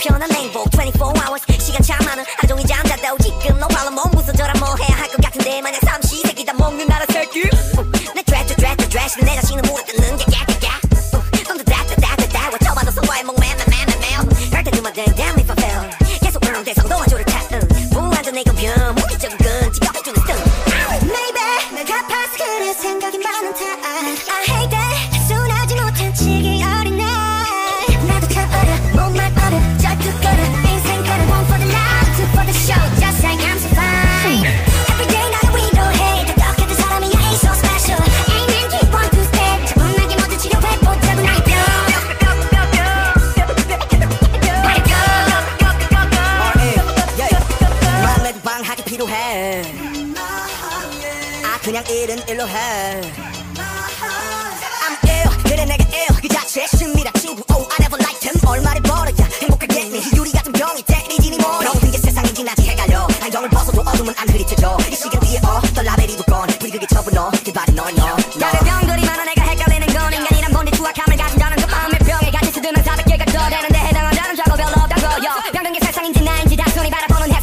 편한 행복 24 hours 시간 참 많은 하루 종일 잠잤다고 지금 너 발로 몸 부서져라 뭐 해야 할 것 같은데 만약 삼시세끼 다 먹는 나라 새끼 내 드레스 내 자신을 물어뜯는 게 깨깨깨 손도 따따따따따 와쳐봐도 성과에 목매매매매매 할 때 do my damn if I fail 계속 대성 도와줘를 타 무한전 내 건변 무기적인 건 직업해주는 스턴 Maybe 내가 파스 그래 생각이 많은 탓 I hate that 순하지 못한 치기 어린 날 나도 참 어려 목말 어려 절뚝거려 인생 걸어 one for the night two for the show just like I'm so fine Every day 나를 위로해 다 어떻게든 사람이야 ain't so special Amen keep on to step 차분하게 모두 치료해보자고 나의 뼈 마음에도 방학이 필요해 아 그냥 일은 일로 해 I'm ill 그래 내가 ill 그 자체 심리라 친구 Oh I never liked him 얼마를 벌어야 행복하겠니 유리 같은 병이 때리지니 뭐 모든 게 세상인지 나지 헷갈려 안경을 벗어도 어둠은 안 흐릿해져 이 시간 뒤에 어떤 라벨이 두건 불이 그게 접은 너 그 발이 너 야래 병들이 많아 내가 헷갈리는 건 인간이란 본디 투악함을 가진다는 것 마음의 병에 같이 스들면 400개가 더 되는데 해당한다는 좌고 별로 없다고 병든 게 세상인지 나인지 단순히 바라보는